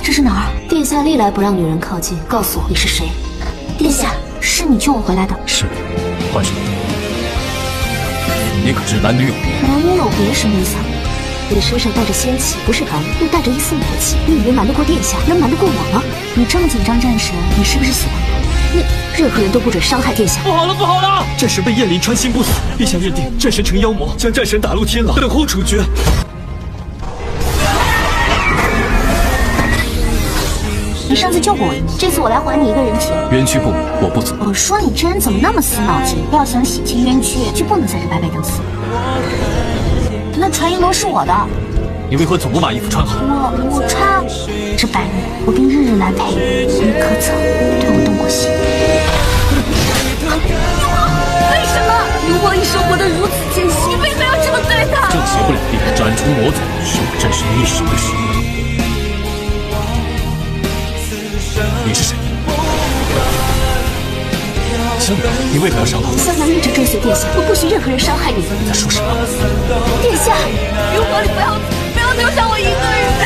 这是哪儿？殿下历来不让女人靠近，告诉我你是谁？殿下，是你救我回来的？ 是，换上。你可知男女有别？ 男女有别什么意思啊？你身上带着仙气，不是寒，又带着一丝魔气，你以为瞒得过殿下，能瞒得过我吗？你这么紧张，战神，你是不是喜欢我？你任何人都不准伤害殿下。 不好了，不好了！战神被燕翎穿心不死，陛下认定战神成妖魔，将战神打入天牢，等候处决。 你上次救过我一命，这次我来还你一个人情。 冤屈不我不走。 我说你这人怎么那么死脑筋？要想洗清冤屈，就不能在这白白等死。那传音罗是我的， 你为何总不把衣服穿好？ 我穿这半年，我便日日来陪你，你可曾对我动过心？为什么刘皇一生活得如此艰辛，你为何要这么对他？ 正邪不两立，斩除魔族，是我战神一生的事。你是谁？香南，你为何要伤他？ 香南一直追随殿下，我不许任何人伤害你。 你在说什么？ 殿下，刘皇，你不要丢下我一个人。